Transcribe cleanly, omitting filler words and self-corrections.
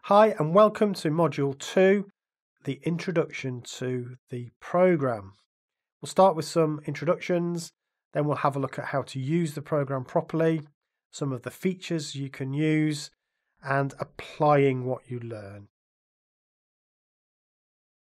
Hi and welcome to Module 2, the Introduction to the Program. We'll start with some introductions, then we'll have a look at how to use the program properly, some of the features you can use, and applying what you learn.